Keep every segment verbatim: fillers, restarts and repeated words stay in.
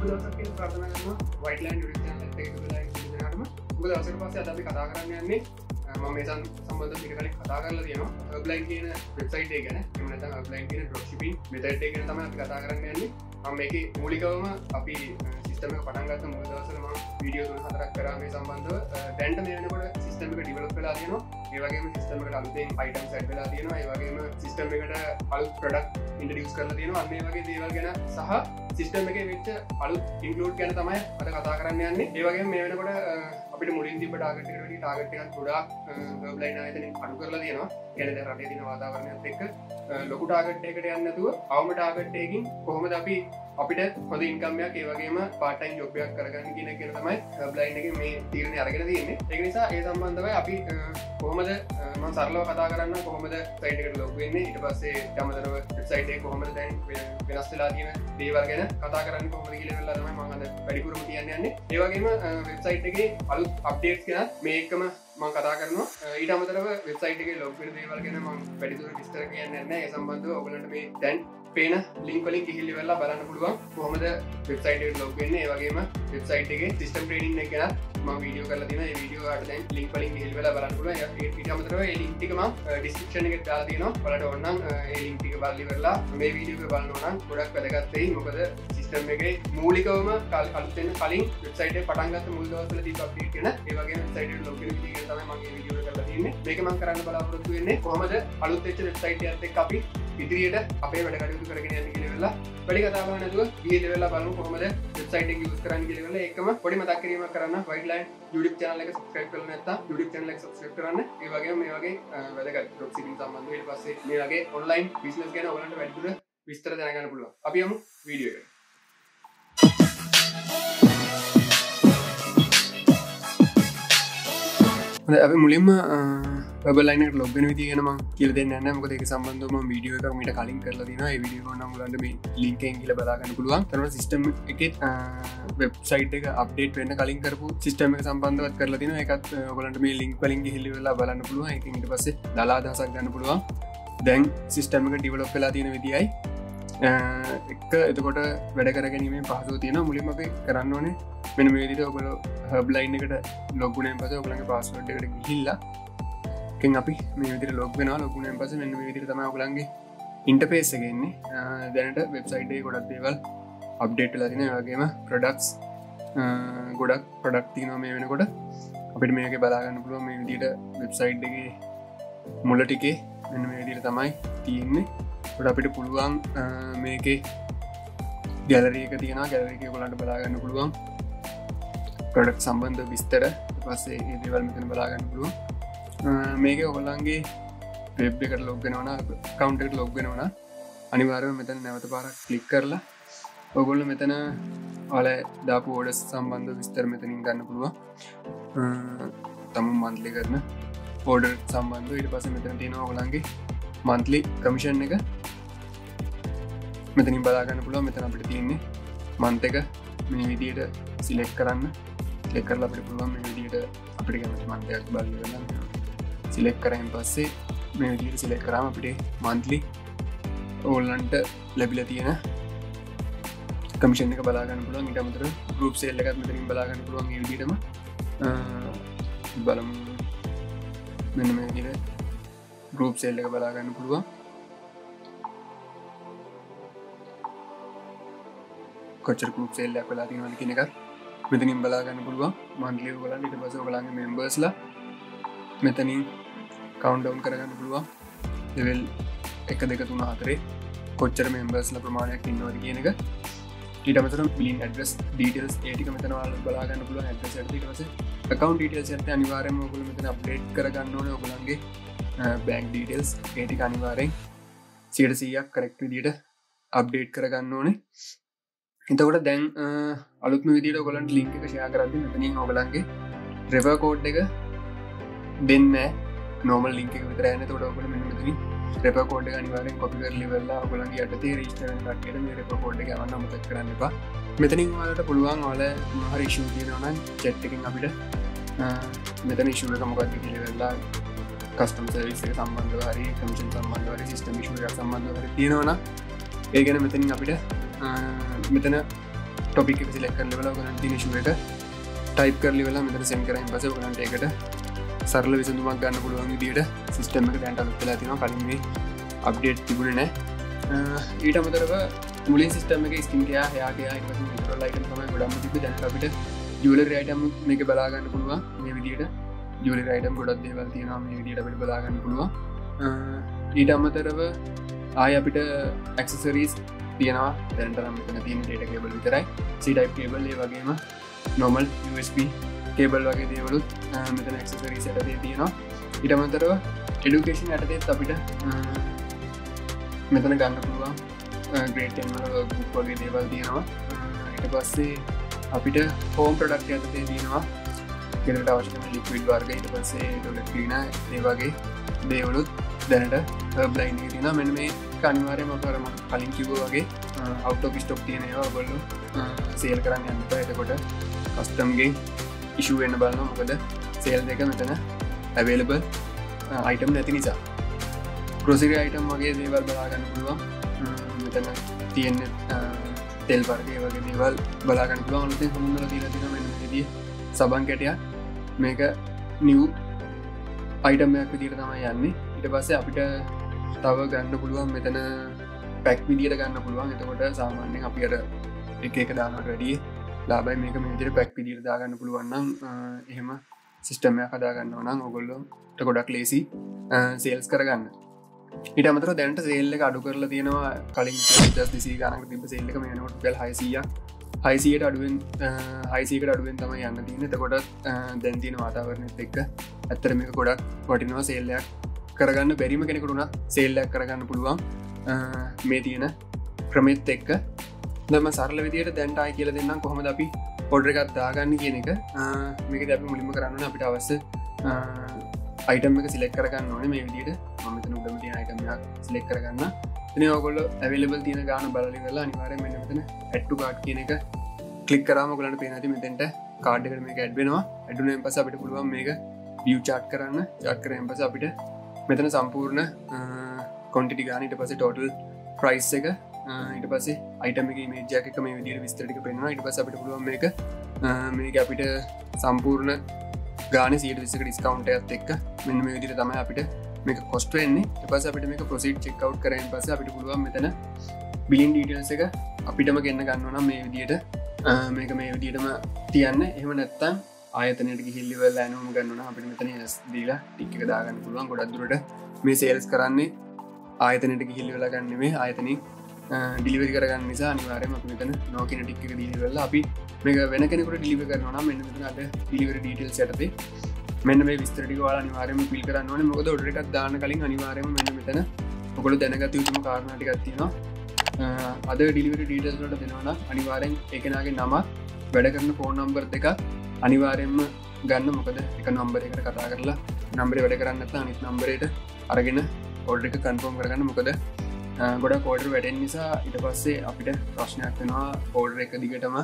දවසක් කියලා ප්‍රාර්ථනා කරනවා වයිට්ලෑන්ඩ් YouTube channel එකට එකතු වෙලා ඉන්න දෙනාටම. මොකද දවසකට පස්සේ අද අපි කතා කරන්න යන්නේ මම මේ සම්බන්ධව ටික කලින් කතා කරලා තියෙනවා Herbline කියන වෙබ්සයිට් එක ගැන. එහෙම නැත්නම් Herbline කියන drop shipping method එක ගැන තමයි අපි කතා කරන්න යන්නේ. මම මේකේ මූලිකවම අපි සිස්ටම් එක පටන් ගත්ත මුල් දවස්වල මම වීඩියෝ තුන හතරක් කරා මේ සම්බන්ධව. දැන්ට මේ වෙනකොට සිස්ටම් එක ඩෙවලොප් වෙලා තියෙනවා. ඒ වගේම සිස්ටම් එකට අලුතෙන් items add වෙලා තියෙනවා. ඒ වගේම සිස්ටම් එකට අලුත් product introduce කරලා තියෙනවා. අන්න ඒ වගේ දේවල් ගැන සහ සිස්ටම් එකේ වෙච්ච අලුත් include ගැන තමයි අද කතා කරන්න යන්නේ. ඒ වගේම මේ වෙනකොට අපිට මුලින් තිබ්බ ටාගට් එකට වඩා ටාගට් එකක් ගොඩාක් Herbline ආයතනෙන් අඩු කරලා තියෙනවා. කියන්නේ දැන් රටේ තියෙන වාතාවරණයත් එක්ක ලොකු ටාගට් එකකට යන්නේ නැතුව අවම ටාගට් එකකින් කොහොමද අපි අපිට හොඳ ඉන්කම් එකක් ඒ වගේම part time job එකක් කරගන්න කියන එක තමයි Herbline එකේ මේ තීරණය අරගෙන තියෙන්නේ. ඒක නිසා ඒ සම්බන්ධව අපි කොහොමද මම සරලව කතා කරන්න කොහොමද site එකට log වෙන්නේ ඊට පස්සේ යමතරව website එක කොහොමද දැන් වෙනස් වෙලා තියෙන දේවල් ගැන කතා කරන්න කොහොමද කියලා වෙලා තමයි මම අද වැඩිපුරම කියන්න යන්නේ. ඒ වගේම website එකේ අලුත් updates ගැන මේ එකම මම කතා කරනවා. ඊට අමතරව website එකේ log වෙන දේවල් ගැන මම වැඩිදුර විස්තර කියන්නේ නැහැ. ඒ සම්බන්ධව ඔයගලන්ට මේ දැන් පේන ලින්ක් වලින් ගිහිල්ලා ඉවරලා බලන්න පුළුවන් කොහොමද වෙබ්සයිට් එකට ලොග් වෙන්නේ. ඒ වගේම වෙබ්සයිට් එකේ සිස්ටම් ට්‍රේනින් එක ගැන මම වීඩියෝ කරලා තියෙනවා. ඒ වීඩියෝ වලට දැන් ලින්ක් වලින් ගිහිල්ලා ඉවරලා බලන්න පුළුවන්. ඊට අමතරව ඒ ලින්ක් ටික මම ඩිස්ක්‍රිප්ෂන් එකේ දාලා තියෙනවා. ඔයාලට ඕන නම් ඒ ලින්ක් ටික බලලා ඉවරලා මේ වීඩියෝ එක බලනවා නම් ගොඩක් වැදගත් වෙයි. මොකද සිස්ටම් එකේ මූලිකවම අලුත් වෙන කලින් වෙබ්සයිට් එක පටන් ගත්ත මුල් දවස්වල තිබ්බ අප්ඩේට් ගැන ඒ වගේම වෙබ්සයිට් එකට ලොග් වෙන විදිහ ගැන තමයි මම මේ වීඩියෝ එක කරලා තියෙන්නේ. මේක මම කරන්න බලාපොරොත්තු වෙන්නේ කොහොමද අලුත් වෙච්ච වෙබ්සයිට් එකත් එක්ක අපි ඉදිරියට අපේ වැඩ කටයුතු කරගෙන යන්න කියලා වෙලා වැඩි කතා කරන්නේ නැතුව ගිහින් වෙලා බලමු කොහොමද වෙබ්සයිට් එක යූස් කරන්න කියලා වෙලා ඒකම පොඩි මතක් කිරීමක් කරන්න වයිට්ලෑන්ඩ් YouTube channel එක subscribe කරලා නැත්නම් YouTube channel එක subscribe කරන්න. ඒ වගේම මේ වගේ වැදගත් drop shipping සම්බන්ධව ඊට පස්සේ මේ වගේ online business ගැන ඔයගලන්ට වැඩිපුර විස්තර දැනගන්න පුළුවන්. අපි යමු වීඩියෝ එකට. අපි මුලින්ම Herbline එකට log වෙන විදිහ ගැන මම කියලා දෙන්න යනවා. මොකද ඒක සම්බන්ධව මම වීඩියෝ එකක් මීට කලින් කරලා තියෙනවා. ඒ වීඩියෝ එක නම් ඔයගලන්ට මේ link එකෙන් ගිහලා බලා ගන්න පුළුවන්. ඊට සිස්ටම් එකේ වෙබ්සයිට් එක අප්ඩේට් වෙන්න කලින් කරපු සිස්ටම් එක සම්බන්ධවත් කරලා තියෙනවා. ඒකත් ඔයගලන්ට මේ link වලින් ගිහලා බලන්න පුළුවන්. ඒකෙන් ඊට පස්සේ දලා අදහසක් ගන්න පුළුවන්. දැන් සිස්ටම් එක ඩෙවලොප් වෙලා තියෙන විදියයි එක එතකොට වැඩ කරගැනීමේ පහසුව තියෙනවා. මුලින්ම අපි කරන්න ඕනේ මෙන්න මේ විදිහට ඔයගොල්ලෝ Herbline එකට log වුණාන් පස්සේ ඔයගලගේ password එකට ගිහිල්ලා එකෙන් අපි මේ විදිහට log වෙනවා. log වුණාන් පස්සේ මෙන්න මේ විදිහට තමයි ඔයගලගේ interface එක එන්නේ. දැනට website එකේ ගොඩක් දේවල් update වෙලා තියෙනවා. ඒ වගේම products ගොඩක් product තියෙනවා මේ වෙනකොට. අපිට මේකේ බලා ගන්න පුළුවන් මේ විදිහට website එකේ මුල ටිකේ මෙන්න මේ විදිහට තමයි තියෙන්නේ. ඒකට අපිට පුළුවන් මේකේ ගැලරි එක තියෙනවා. ගැලරි එකේ ඔයගලන්ට බලා ගන්න පුළුවන් ප්‍රොඩක්ට් සම්බන්ධ විස්තර. ඊට පස්සේ මේ දේවල් මෙතන බලා ගන්න පුළුවන්. මේකේ ඔයගලන්ගේ වෙබ් එකට log වෙනවා නම් account එකට log වෙනවා නම් අනිවාර්යයෙන්ම මෙතන නැවත පාරක් ක්ලික් කරලා ඔයගොල්ලෝ මෙතන ඔයාලා දාපු orders සම්බන්ධ විස්තර මෙතනින් ගන්න පුළුවන්. තම monthly කරන order සම්බන්ධව. ඊට පස්සේ මෙතන තියෙනවා ඔයගලන්ගේ monthly commission එක මෙතනින් බලා ගන්න පුළුවන්. මෙතන අපිට තියෙන්නේ month එක මේ විදිහට select කරන්න. select කරලා අපිට පුළුවන් මේ විදිහට අපිට කැමති month එකක් බලන්න. select කරායින් පස්සේ මේ විදිහට select කරාම අපිට monthly ඕගොල්ලන්ට ලැබිලා තියෙන commission එක බලා ගන්න පුළුවන්. ඊට අමතරව group sale එකත් මෙතනින් බලා ගන්න පුළුවන්. මේ විදිහටම බලමු. මෙන්න මේ විදිහට group sale එක බලා ගන්න පුළුවන්. කොච්චර group sale එකක් වෙලා තියෙනවද කියන එකත් මෙතනින් බලා ගන්න පුළුවන්. monthly ඔයගලන්ට ඊට පස්සේ ඔයගලන්ගේ members-ලා මෙතනින් count down කරගන්න පුළුවන්. level එක දෙක තුන හතරේ කොච්චර members-ලා ප්‍රමාණයක් ඉන්නවද කියන එක. ඊට අමතරව billing address details ඒ ටික මෙතන ඔයාලා බලා ගන්න පුළුවන්. address එකට ඊට පස්සේ account details එකට අනිවාර්යයෙන්ම ඔයගොල්ලෝ මෙතන update කරගන්න ඕනේ. ඔයගලන්ගේ bank details ඒ ටික අනිවාර්යෙන් සියයට සීයක් correct විදිහට update කරගන්න ඕනේ. එතකොට දැන් අලුත්ම විදිහට ඔයගලන්ට link එක share කරද්දී මෙතනින් ඔයගලන්ගේ refer code එක දෙන්නේ normal link එක විතරයි යන්නේ. එතකොට ඔයගොල්ලෝ මෙන්න මෙතනින් refer code එක අනිවාර්යෙන් copy කරලා ඉවරලා ඔයගලන්ගේ යටතේ register වෙන කට්ටියට මේ refer code එක යවන්න අමතක කරන්න එපා. මෙතනින් ඔයාලට පුළුවන් ඔයාලා මොන හරි issue තියෙනවා නම් chat එකෙන් අපිට මෙතන issue එක මොකක්ද කියලා ඉවරලා කස්ටම් සර්විස් එක සම්බන්ධව හරි කමිෂන් සම්බන්ධව හරි සිස්ටම් ඉෂුව එකක් සම්බන්ධව හරි තියෙනවා නම් ඒ ගැන මෙතනින් අපිට මෙතන ටොපික් එක සිලෙක්ට් කරලා ඉවරලා ඔයගලන්ට තියෙන ඉෂුව එක ටයිප් කරලා ඉවරලා මෙතන සෙන්ඩ් කරායින් පස්සේ ඔයගලන්ට ඒකට සරල විසඳුමක් ගන්න පුළුවන් විදිහට සිස්ටම් එක දැන් අලුත් වෙලා තියෙනවා. කලින් මේ අප්ඩේට් තිබුණේ නැහැ. ඊට අමතරව මුලින් සිස්ටම් එකේ ස්කින් කෙයා, හෙයා කෙයා, ඊට පස්සේ මිනරල් අයිටම් තමයි ගොඩක්ම තිබ්බේ. දැන් අපිට ජුවලරි අයිටම් මේක බලා ගන්න පුළුවන්. මේ විදිහට ජුවලරි අයිටම් ගොඩක් දේවල් තියෙනවා මේ විදිහට අපිට බලා ගන්න පුළුවන්. ඊට අමතරව ආය අපිට ඇක්සසරීස් තියෙනවා. දැනට නම් මෙතන තියෙන data cable විතරයි. C type cable ඒ වගේම normal U S B cable වගේ දේවලුත් මෙතන ඇක්සසරීස් යටතේ තියෙනවා. ඊට අමතරව education යටතේත් අපිට මෙතන ගන්න පුළුවන් grade ten වල workbook වගේ දේවල් තියෙනවා. ඊට පස්සේ අපිට home product යටතේ තියෙනවා ගෙදරට අවශ්‍ය කරන liquid වර්ග, ඊට පස්සේ toilet cleaner ඒ වගේ දේවලුත් දැනට Herbline එකේ තියෙනවා. මෙන්න මේ අනිවාර්යයෙන්ම අපර මම කලින් කිව්වා වගේ out of stock තියෙන ඒවා ඔයගොල්ලෝ සේල් කරන්න යන්න එපා. එතකොට custom ගේ issue වෙන්න බලනවා. මොකද sale දෙක මෙතන available item නැති නිසා. grocery item වගේ දේවල් බලා ගන්න පුළුවන්. මෙතන තියෙන තෙල් වර්ග ඒ වගේ දේවල් බලා ගන්න පුළුවන්. අලුතෙන් සම්බන්ධලා තියලා තියෙනවා මෙන්න මේ විදිහේ සබන් කැටයක්. මේක new item එකක් විදිහට තමයි යන්නේ. ඊට පස්සේ අපිට තව ගන්න පුළුවන් මෙතන පැක් විදිහට ගන්න පුළුවන්. එතකොට සාමාන්‍යයෙන් අපි අර එක එක දානකට වැඩිය ලාභයි මේක මේ විදිහට පැක් විදිහට දාගන්න පුළුවන් නම් එහෙම සිස්ටම් එකක් හදා ගන්නවා නම් ඔයගොල්ලෝට ගොඩක් ලේසි සේල්ස් කරගන්න. ඊට අමතරව දැනට සේල් එක අඩු කරලා තියෙනවා. කලින් දෙසිය ගණනකට තිබ්බ සේල් එක මේ වෙනකොට රුපියල් හයසීයක් හයසීයට අඩුවෙන් හයසීයකට අඩුවෙන් තමයි යන්න තියෙන්නේ. එතකොට දැන් තියෙන වාතාවරණයත් එක්ක ඇත්තට මේක ගොඩක් වටිනවා. සේල් එකක් කරගන්න බැරිම කෙනෙකුට උනත් සේල් එකක් කරගන්න පුළුවන් මේ තියෙන ක්‍රමෙත් එක්ක. දැන් සරල විදියට දැන්ට ආයි කියලා දෙන්නම් කොහොමද අපි ඕඩර් එකක් දාගන්නේ කියන එක. මේකදී අපි මුලින්ම කරන්න ඕනේ අපිට අවශ්‍ය අයිටම් එක සිලෙක්ට් කරගන්න ඕනේ මේ විදියට. මම මෙතන උඩම තියෙන අයිටම් එකක් සිලෙක්ට් කරගන්න. ඉතින් ඔයගොල්ලෝ available තියෙන ගාන බලලා ඉවරලා අනිවාර්යෙන් මෙන්න මෙතන add to cart කියන එක ක්ලික් කරාම ඔයගලන්ට පේනවා ඇති මෙතෙන්ට කාඩ් එකට මේක add වෙනවා. add වුණාන් පස්සේ අපිට පුළුවන් මේක view chart කරන්න. chart කරාන් පස්සේ අපිට මෙතන සම්පූර්ණ quantity ගාන, ඊට පස්සේ total price එක, ඊට පස්සේ item එකේ image එකක් එක මේ විදිහට විස්තර ටික පෙන්නනවා. ඊට පස්සේ අපිට පුළුවන් මේක මේක අපිට සම්පූර්ණ ගානේ සියයට විස්සක ඩිස්කවුන්ට් එකත් එක්ක මෙන්න මේ විදිහට තමයි අපිට මේක cost වෙන්නේ. ඊට පස්සේ අපිට මේක proceed check out කරාන් පස්සේ අපිට පුළුවන් මෙතන billing details එක අපිටම ගෙන්න ගන්නවා නම් මේ විදිහට මේක මේ විදිහටම තියන්න. එහෙම නැත්නම් ආයතනයට ගිහිල්ලා ඉවරලා ඇනුම් ගන්නවා නම් අපිට මෙතන yes දීලා ටික් එක දාගන්න පුළුවන්. ගොඩක් දුරට මේ සේල්ස් කරන්නේ ආයතනයට ගිහිල්ලා ඉවරලා ගන්න නෙමෙයි, ආයතනෙන් ඩිලිවරි කරගන්න නිසා අනිවාර්යයෙන්ම අපි මෙතන no කියන ටික් එක දීලා ඉවරලා අපි මේක වෙන කෙනෙකුට ඩිලිවර් කරනවා නම් මෙන්න මෙතන අද ඩිලිවරි ඩීටේල්ස් යටතේ මෙන්න මේ විස්තර ටික ඔයාලා අනිවාර්යයෙන්ම ෆිල් කරන්න ඕනේ. මොකද ඕඩර් එකක් දාන්න කලින් අනිවාර්යයෙන්ම මෙන්න මෙතන ඔයගොල්ලෝ දැනගත යුතුම කාරණා ටිකක් තියෙනවා. අද ඩිලිවරි ඩීටේල්ස් වලට දෙනවා නම් අනිවාර්යෙන් ඒ කෙනාගේ නම, වැඩ කරන ෆෝන් නම්බර් දෙක අනිවාර්යෙන්ම ගන්න. මොකද එක නම්බර් එකකට කතා කරලා නම්බරේ වැඩ කරන්නේ නැත්නම් අනිත් නම්බරේට අරගෙන ඕඩර් එක කන්ෆර්ම් කරගන්න. මොකද ගොඩක් ඕඩර් වැඩෙන නිසා ඊට පස්සේ අපිට ප්‍රශ්නයක් වෙනවා. ඕඩර් එක දිගටම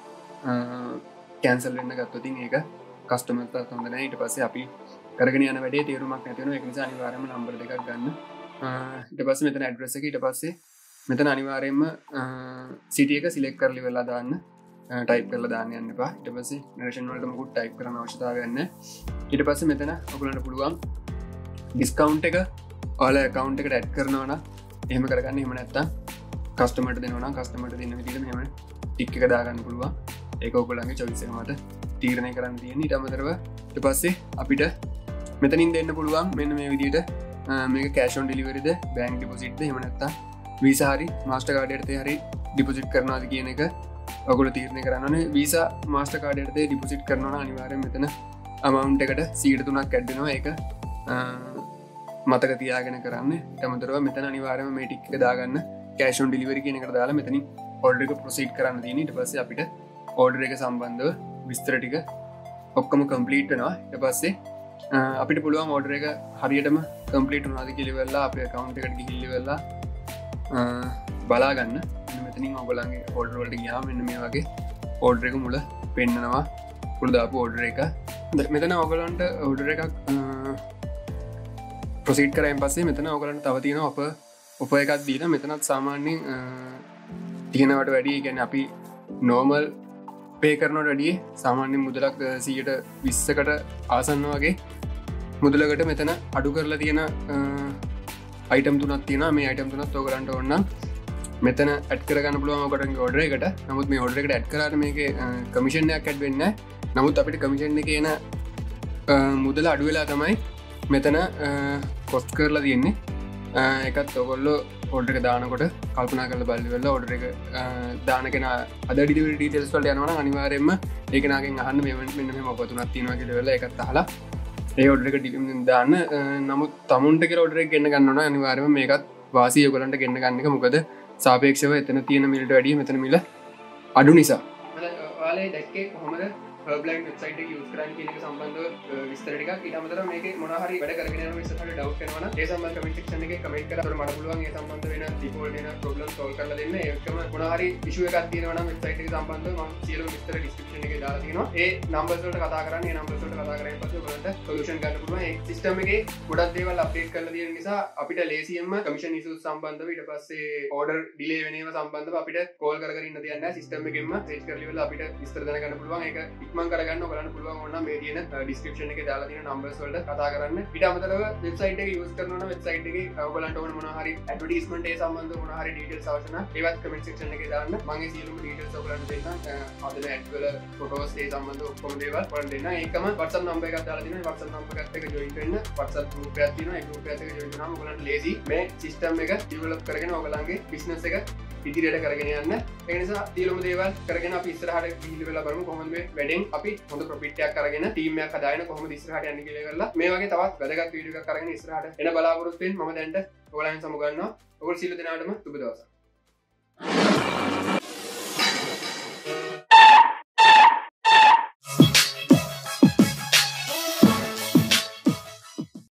කැන්සල් වෙන්න ගත්තොත් ඒක කස්ටමර්ස්ට හොඳ නැහැ. ඊට පස්සේ අපි කරගෙන යන වැඩේ තීරුමක් නැති වෙනවා. ඒක නිසා අනිවාර්යයෙන්ම නම්බර් දෙකක් ගන්න. ඊට පස්සේ මෙතන ඇඩ්‍රස් එක, ඊට පස්සේ මෙතන අනිවාර්යයෙන්ම සිටි එක සිලෙක්ට් කරලා ඉවරලා දාන්න. ටයිප් කරලා දාන්න යන්න එපා. ඊට පස්සේ නරේෂන් වලට මොකුත් ටයිප් කරන්න අවශ්‍යතාවයක් නැහැ. ඊට පස්සේ මෙතන ඔයගලන්ට පුළුවන් ඩිස්කවුන්ට් එක ඔයාලා account එකට add කරනවා නම් එහෙම කරගන්න. එහෙම නැත්නම් කස්ටමර්ට දෙනවා නම් කස්ටමර්ට දෙන්න විදිහට මෙහෙම ටික් එක දාගන්න පුළුවන්. ඒක ඔයගොල්ලන්ගේ choice එක මත තීරණය කරන්න තියෙන්නේ. ඊට අමතරව ඊට පස්සේ අපිට මෙතනින් දෙන්න පුළුවන් මෙන්න මේ විදිහට මේක cash on delivery the, bank deposit ද, එහෙම නැත්නම් Visa හරි Mastercard එකේ හරි deposit කරනවාද කියන එක ඔයගොල්ලෝ තීරණය කරන්න ඕනේ. Visa Mastercard එකේ deposit කරනවා නම් අනිවාර්යෙන් මෙතන amount එකට සියයට තුනක් add වෙනවා. ඒක මතක තියාගෙන කරන්න. ඊට අමතරව මෙතන අනිවාර්යයෙන්ම මේ ටික එක දාගන්න. cash on delivery කියන එකට දාලා මෙතනින් order එක proceed කරන්න තියෙනවා. ඊට පස්සේ අපිට order එක සම්බන්ධව විස්තර ටික ඔක්කොම complete වෙනවා. ඊට පස්සේ අපිට පුළුවන් order එක හරියටම complete වුණාද කියලා ඉවරලා අපේ account එකට ගිහිල්ලා ඉවරලා බලා ගන්න. මෙතනින් ඔයගොල්ලන්ගේ order වලට ගියාම මෙන්න මේ වගේ order එක මුල පෙන්නනවා. මුල දාපු order එක. මෙතන ඔයගොල්ලන්ට order එකක් proceed කරායින් පස්සේ මෙතන ඔයගොල්ලන්ට තව තියෙනවා offer offer එකක් දීලා මෙතනත් සාමාන්‍යයෙන් තියෙනවට වැඩි. ඒ කියන්නේ අපි නෝමල් පේ කරනට අඩිය සාමාන්‍ය මුදලක් සීයට විස්සකට ආසන්න වගේ මුදලකට මෙතන අඩු කරලා තියෙන අයිටම් තුනත් තියෙන මේ අයිටම් තුනත් ඕකරන්ට ඔන්න මෙතන ඇත් කරගන්න පුළුවන්කට ඔඩර එකට නමුත් මේ ඔඩර එකට ඇත් කරට මේක කමිෂණයක් ඇඩ් වෙන්න නමුත් අපිට කමිෂණ කියන මුදල අඩුවෙලා තමයි මෙතන කොස්් කරලා තියෙන්නේ එකත් ඔකොල්ලෝ ඔඩක දානකොට කල්පනා කල බල්ලිවෙල්ල ඔඩර එක දානකෙන අද ඩිටෙල්ස් වලට යනවන අනිවාරෙන්ම ඒකනගෙන් අහන්න මෙමට මෙන්න මොපතුනත් තිනවාක වෙල එකත් හලා ඒ ඔඩරක ඩිම් දාන්න නමුත් තමුන්ට ඔඩරක් ගන්න ගන්නන අනිවාරම මේකත් වාසිය ගොලන්ට ගන්න ගන්නක මොකද සාපේක්ෂව එතන තියෙන මිලට වැඩිය මෙතන මිල අඩු නිසා දැක්කේ කොහොමද බ්ලයින් වෙබ්සයිට් එක යූස් කරන්න කියන එක සම්බන්ධව විස්තර ටිකක් ඊට අමතරව මේකේ මොන හරි වැඩ කරගෙන යන විස්තරවල ඩවුට් වෙනවා නම් ඒ සම්බන්ධ කමෙන්ට් සෙක්ෂන් එකේ කමෙන්ට් කරලා අපිට මට පුළුවන් ඒ සම්බන්ධ වෙන ඩිෆෝල්ට් වෙන ප්‍රොබ්ලම් සෝල්ව් කරලා දෙන්න ඒකම මොන හරි ඉෂුව එකක් තියෙනවා නම් වෙබ්සයිට් එක සම්බන්ධව මම සියලුම විස්තර ඩිස්ක්‍රිප්ෂන් එකේ දාලා තියෙනවා ඒ නම්බර්ස් වලට කතා කරන්න ඒ නම්බර්ස් වලට කතා කරගෙන පස්සේ ඔයගලන්ට සොලියුෂන් ගන්න පුළුවන් ඒ සිස්ටම් එකේ ගොඩක් දේවල් අප්ඩේට් කරලා තියෙන නිසා අපිට ලේසියෙන්ම කමිෂන් ඉෂුස් සම්බන්ධව ඊට පස්සේ ඕඩර් ඩිලේ වෙන ඒවා සම්බන්ධව අපිට කෝල් කර කර ඉන්න දෙයක් නැහැ සිස්ටම් එකෙන්ම සෙට් කරලා ඉවරලා අපිට විස්තර දැනගන්න පුළුවන් ඒක ඉක්මන් කරගන්න ඔයගලන්ට පුළුවන් ඕන මේ තියෙන ඩිස්ක්‍රිප්ෂන් එකේ දාලා තියෙන නම්බර්ස් වලට කතා කරන්න. ඊට අමතරව වෙබ්සයිට් එක යූස් කරනවා නම් වෙබ්සයිට් එකේ ඔයගලන්ට ඕන මොනවා හරි ඇඩ්වර්ටයිස්මන්ට් ඒ සම්බන්ධව මොනවා හරි ඩීටේල්ස් අවශ්‍ය නම් ඒවත් කමෙන්ට් සෙක්ෂන් එකේ දාන්න. මම ඒ සියලුම ඩීටේල්ස් ඔයගලන්ට දෙන්නම්. අදලා ඇඩ් වල ෆොටෝස් ඒ සම්බන්ධව ඔක්කොම දේවල් ඔයගලන්ට දෙන්න. ඒකම WhatsApp නම්බර් එකක් දාලා තියෙනවා. WhatsApp නම්බර් එකත් එක්ක join වෙන්න. WhatsApp group එකක් තියෙනවා. ඒ group එකත් එක්ක join වෙනාම ඔයගලන්ට ලේසි මේ සිස්ටම් එක ඩෙවලොප් කරගෙන ඔයගලන්ගේ බිස්නස් එක ඉදිරියට කරගෙන යන්න. ඒ නිසා සියලුම දේවල් කරගෙන අපි ඉස්සරහට ගිහිලි වෙලා බලමු කොහොමද මේ වැඩෙන් අපි හොඳ ප්‍රොෆිට් එකක් අරගෙන ටීම් එකක් හදාගෙන කොහොමද ඉස්සරහට යන්නේ කියලා කරලා මේ වගේ තවත් වැදගත් වීඩියෝ එකක් අරගෙන ඉස්සරහට එන බලාපොරොත්තු වෙන්න මම දැන්ට ඔයගලයන් සමු ගන්නවා. ඔයගොල්ලෝ සියලු දෙනාටම සුබ දවසක්.